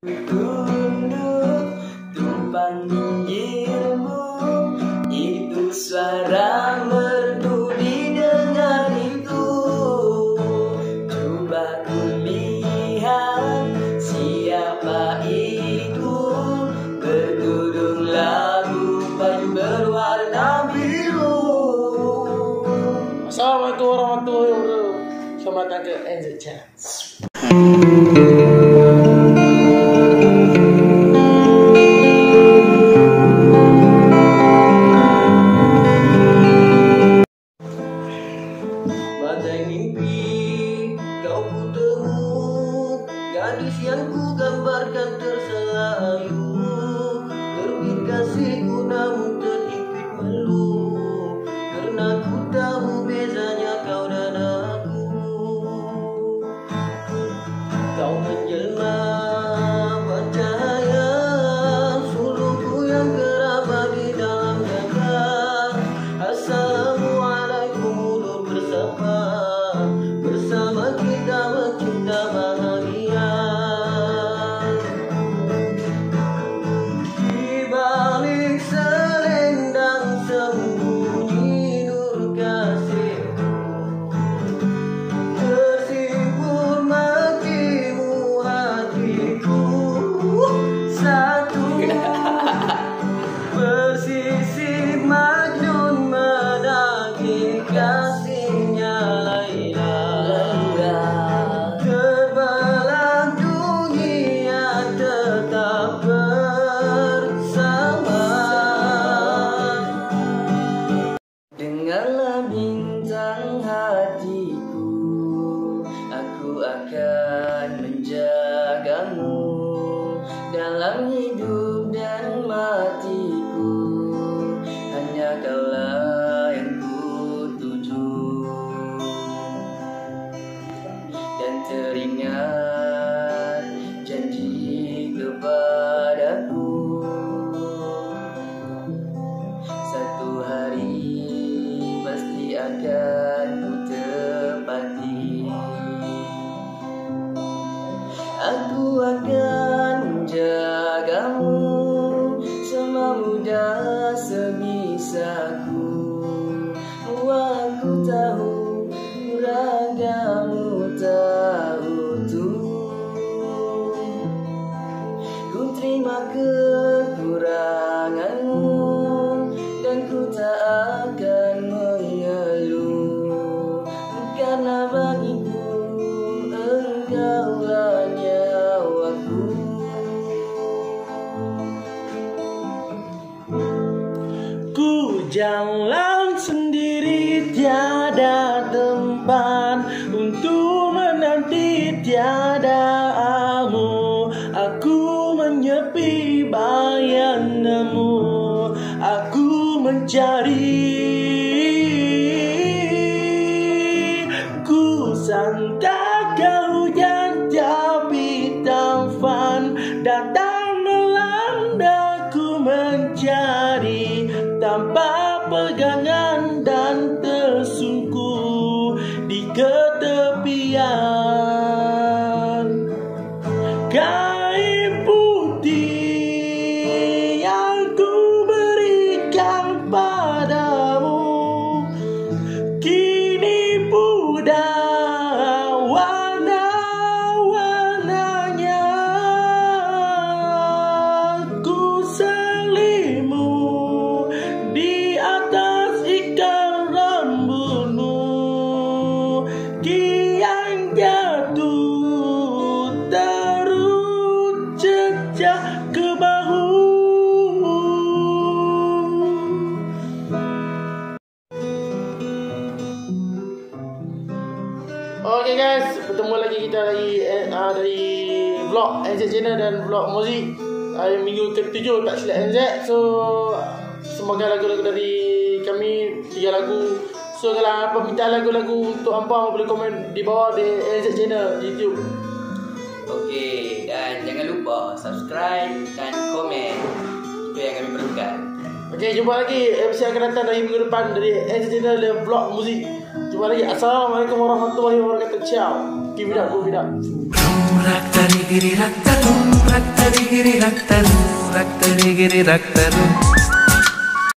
Tunduk tumpang ilmu, itu suara merdu didengar itu. Coba ku lihat siapa itu, berkerudung labu baju berwarna biru. Assalamualaikum warahmatullahi wabarakatuh. Selamat datang ke NZ Channel. Badai mimpi kau ku temu, gadis yang ku gambarkan terselalu. Terbit kasihku namun terhimpit melu, karena ku tahu bezanya kau dan aku. Kau menjelma bercahaya, suluhku yang keraba di dalam dada. Assalamualaikum ulur bersama kita mencipta bahagia. Di balik selendang sembunyi nur kasihku, tersimpul makimu hatiku satu. Bersisi Majnun menagih kasihnya Laila, terbelah dunia tetap bersama. Dengarlah bintang hatiku, aku akan menjagamu dalam hidup dan matiku. Hanya kaulah yang ku tuju, dan teringat janji kepadaku, satu hari pasti akan ku tepati. Aku akan menjagamu semamudah sebisaku. Aku tahu ragamu tak utuh, ku terima kekuranganmu dan ku tak akan mengeluh, karena bagiku engkaulah nyawaku. Ku jalan sendiri, tiada tempat untuk menanti, tiada amu. Aku menyepi bayanganmu, aku mencari. Ku sangka kau hujan tapi tampan datang melanda, ku mencari tanpa pegangan dan tersungkur di ketepian. Kain putih yang ku berikan padamu kini pudar warna-warnanya. Ku selimut di atas ikan rambutmu, kian jatuh terus jejak ke bahu. Oke guys, bertemu lagi kita dari vlog NZ Channel dan vlog muzik minggu ke-7 tak silap NZ. So semoga lagu-lagu dari kami 3 lagu. So kalau permintaan lagu-lagu untuk hampa boleh komen di bawah di NZ Channel di YouTube. Okey, dan jangan lupa subscribe dan komen. Itu yang kami perlukan. Okey, jumpa lagi episode akan datang dari minggu depan dari NZ Channel dan vlog muzik. Jumpa lagi. Assalamualaikum warahmatullahi wabarakatuh. Ciao. Give it up, go it up. Rakta digiri rakta, rakta digiri rakta, rakta digiri rakta.